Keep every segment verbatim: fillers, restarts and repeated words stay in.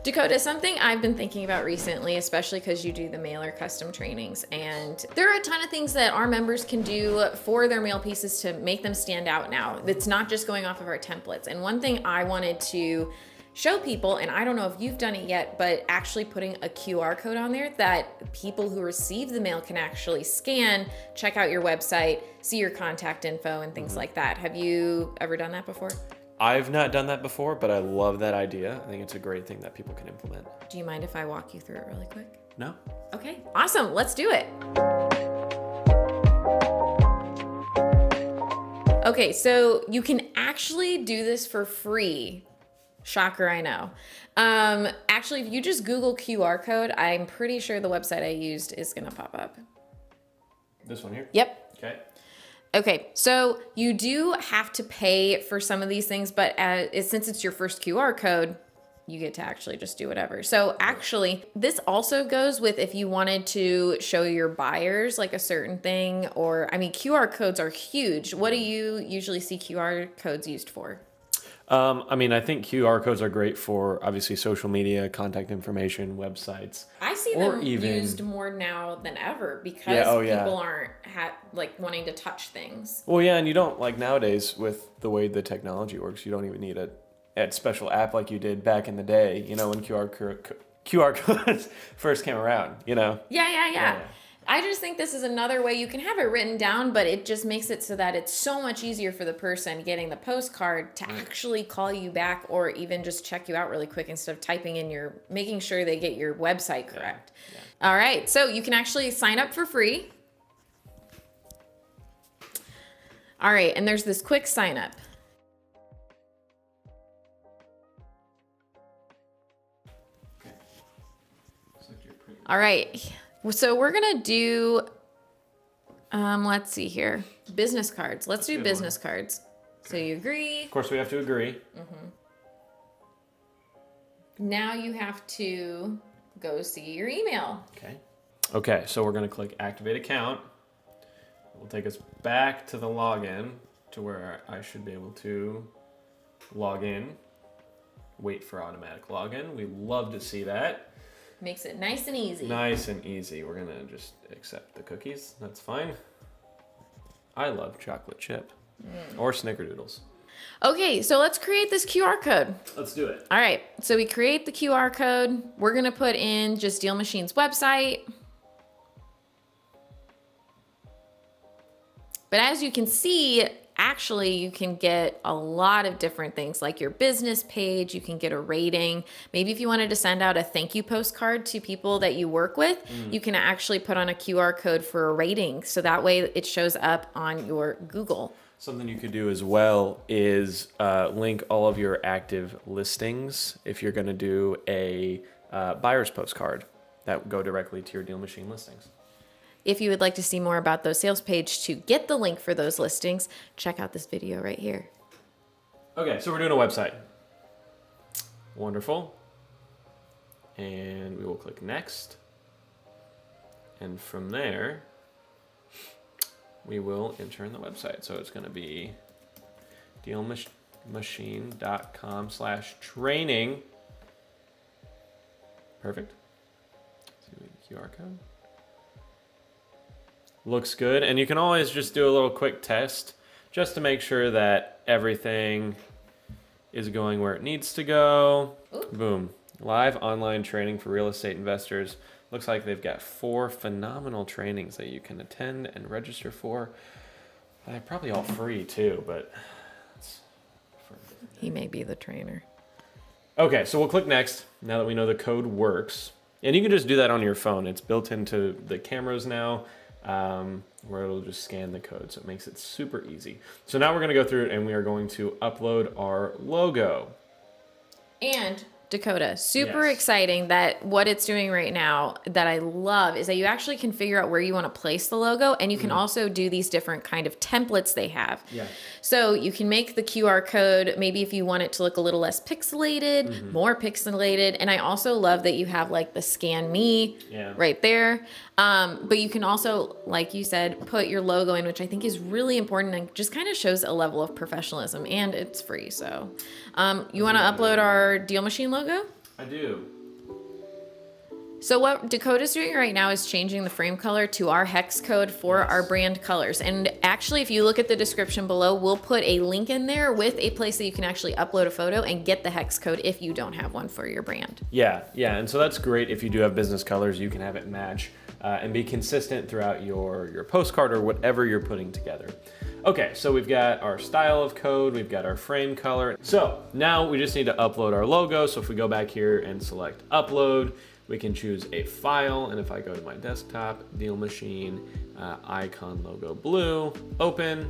Dakota, something I've been thinking about recently, especially because you do the mailer custom trainings, and there are a ton of things that our members can do for their mail pieces to make them stand out now. It's not just going off of our templates. And one thing I wanted to show people, and I don't know if you've done it yet, but actually putting a Q R code on there that people who receive the mail can actually scan, check out your website, see your contact info and things mm-hmm. like that. Have you ever done that before? I've not done that before, but I love that idea. I think it's a great thing that people can implement. Do you mind if I walk you through it really quick? No. Okay, awesome. Let's do it. Okay, so you can actually do this for free. Shocker, I know. Um, actually, if you just Google Q R code, I'm pretty sure the website I used is gonna pop up. This one here? Yep. Okay. Okay, so you do have to pay for some of these things, but as, since it's your first Q R code, you get to actually just do whatever. So actually, this also goes with if you wanted to show your buyers like a certain thing, or, I mean, Q R codes are huge. What do you usually see Q R codes used for? Um, I mean, I think Q R codes are great for obviously social media, contact information, websites. I see them even used more now than ever because yeah, oh, yeah. people aren't ha like wanting to touch things. Well, yeah, and you don't like nowadays with the way the technology works, you don't even need a, a special app like you did back in the day. You know, when Q R Q R codes first came around. You know. Yeah, yeah, yeah. yeah, yeah. I just think this is another way you can have it written down, but it just makes it so that it's so much easier for the person getting the postcard to actually call you back or even just check you out really quick instead of typing in your, making sure they get your website correct. Yeah. Yeah. All right, so you can actually sign up for free. All right, and there's this quick sign up. Okay. Looks like you're pretty All right. So we're gonna do, um, let's see here, business cards. Let's That's do business one. cards. Okay. So you agree? Of course we have to agree. Mm-hmm. Now you have to go see your email. Okay. Okay, so we're gonna click activate account. It will take us back to the login to where I should be able to log in. Wait for automatic login. We love to see that. Makes it nice and easy. Nice and easy. We're gonna just accept the cookies. That's fine. I love chocolate chip mm. or snickerdoodles. Okay, so let's create this Q R code. Let's do it. All right, so we create the Q R code. We're gonna put in just DealMachine's website. But as you can see, actually you can get a lot of different things like your business page, you can get a rating. Maybe if you wanted to send out a thank you postcard to people that you work with, mm. you can actually put on a Q R code for a rating. So that way it shows up on your Google. Something you could do as well is uh, link all of your active listings if you're gonna do a uh, buyer's postcard that would go directly to your DealMachine listings. If you would like to see more about those sales page to get the link for those listings, check out this video right here. Okay, so we're doing a website. Wonderful. And we will click next. And from there, we will enter in the website. So it's gonna be dealmachine.com slash training. Perfect. See the Q R code. Looks good, and you can always just do a little quick test just to make sure that everything is going where it needs to go. Ooh. Boom. Live online training for real estate investors. Looks like they've got four phenomenal trainings that you can attend and register for. They're probably all free too, but it's for he may be the trainer. Okay, so we'll click next now that we know the code works. And you can just do that on your phone. It's built into the cameras now. Um, where it'll just scan the code, so it makes it super easy. So now we're going to go through it and we are going to upload our logo. And Dakota, super yes. exciting that what it's doing right now that I love is that you actually can figure out where you want to place the logo, and you can mm. also do these different kind of templates they have. Yeah. So you can make the Q R code, maybe if you want it to look a little less pixelated, mm-hmm. more pixelated. And I also love that you have like the scan me yeah. right there. Um, but you can also, like you said, put your logo in, which I think is really important and just kind of shows a level of professionalism, and it's free. So um, you want to upload our DealMachine logo? I do. So what Dakota's doing right now is changing the frame color to our hex code for yes. our brand colors. And actually, if you look at the description below, we'll put a link in there with a place that you can actually upload a photo and get the hex code if you don't have one for your brand. Yeah, yeah, and so that's great if you do have business colors, you can have it match uh, and be consistent throughout your, your postcard or whatever you're putting together. Okay, so we've got our style of code, we've got our frame color. So now we just need to upload our logo. So if we go back here and select upload, we can choose a file, and if I go to my desktop, DealMachine, uh, icon logo blue, open.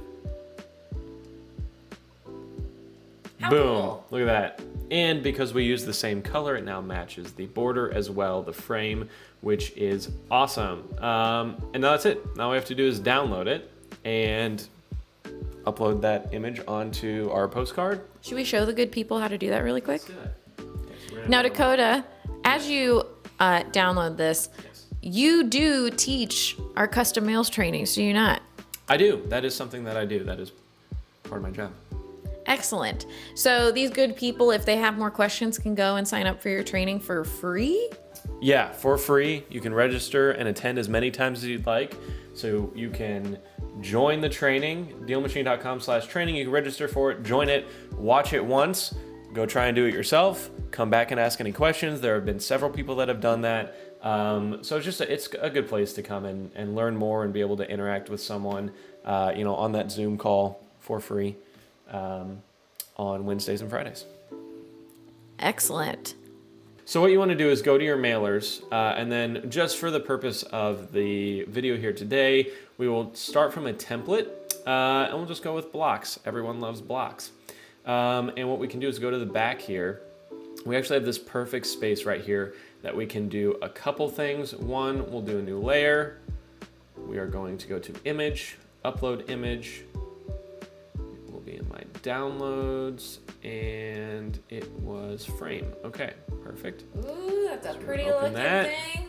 How Boom, cool. Look at that. And because we use the same color, it now matches the border as well, the frame, which is awesome. Um, and now that's it. Now all we have to do is download it and upload that image onto our postcard. Should we show the good people how to do that really quick? Let's do that. Okay, so now Dakota, as you uh, download this, yes. you do teach our custom mails trainings, do you not? I do. That is something that I do. That is part of my job. Excellent. So these good people, if they have more questions, can go and sign up for your training for free? Yeah, for free. You can register and attend as many times as you'd like. So you can join the training, DealMachine.com slash training. You can register for it, join it, watch it once, go try and do it yourself, come back and ask any questions. There have been several people that have done that. Um, so it's just a, it's a good place to come and, and learn more and be able to interact with someone, uh, you know, on that Zoom call for free um, on Wednesdays and Fridays. Excellent. So what you want to do is go to your mailers, uh, and then just for the purpose of the video here today, we will start from a template, uh, and we'll just go with blocks. Everyone loves blocks. Um, and what we can do is go to the back here. We actually have this perfect space right here that we can do a couple things. One, we'll do a new layer. We are going to go to image, upload image. It will be in my downloads, and it was frame. Okay, perfect. Ooh, that's a so pretty looking that. thing.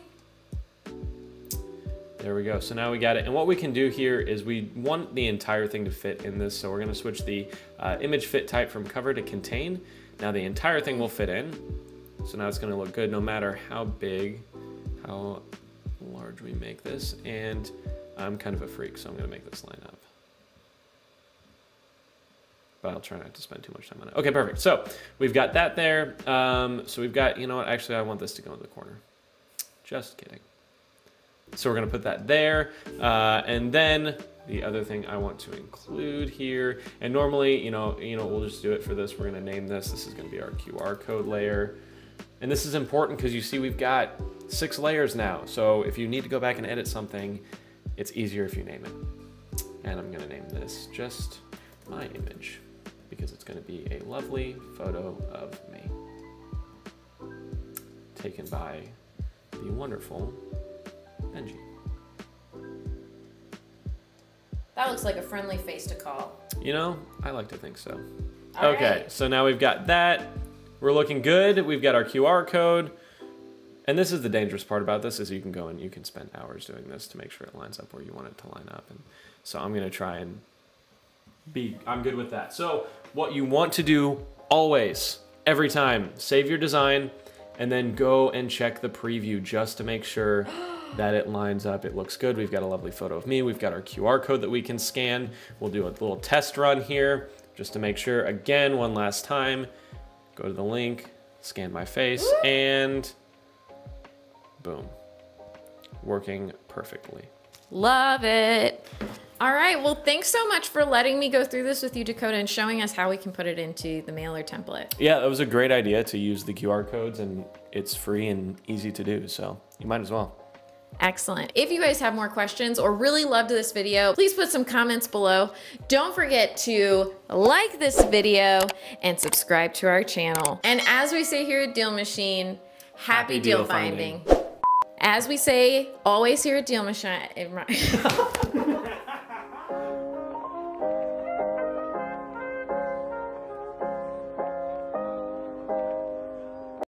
There we go. So now we got it. And what we can do here is we want the entire thing to fit in this. So we're going to switch the uh, image fit type from cover to contain. Now the entire thing will fit in. So now it's going to look good no matter how big, how large we make this. And I'm kind of a freak, so I'm going to make this line up. But I'll try not to spend too much time on it. Okay, perfect. So we've got that there. Um, so we've got, you know what, actually I want this to go in the corner. Just kidding. So we're gonna put that there. Uh, and then the other thing I want to include here, and normally, you know, you know, we'll just do it for this. We're gonna name this, this is gonna be our Q R code layer. And this is important because you see we've got six layers now. So if you need to go back and edit something, it's easier if you name it. And I'm gonna name this just my image, because it's going to be a lovely photo of me taken by the wonderful Benji. That looks like a friendly face to call. You know, I like to think so. All okay, right. So now we've got that. We're looking good. We've got our Q R code. And this is the dangerous part about this, is you can go and you can spend hours doing this to make sure it lines up where you want it to line up. And so I'm going to try and Be, I'm good with that. So what you want to do always, every time, save your design and then go and check the preview just to make sure that it lines up. It looks good. We've got a lovely photo of me. We've got our Q R code that we can scan. We'll do a little test run here just to make sure. Again, one last time, go to the link, scan my face, and boom, working perfectly. Love it. All right, well, thanks so much for letting me go through this with you, Dakota, and showing us how we can put it into the mailer template. Yeah, that was a great idea to use the Q R codes, and it's free and easy to do, so you might as well. Excellent. If you guys have more questions or really loved this video, please put some comments below. Don't forget to like this video and subscribe to our channel. And as we say here at DealMachine, happy, happy deal, deal finding. finding. As we say always here at DealMachine,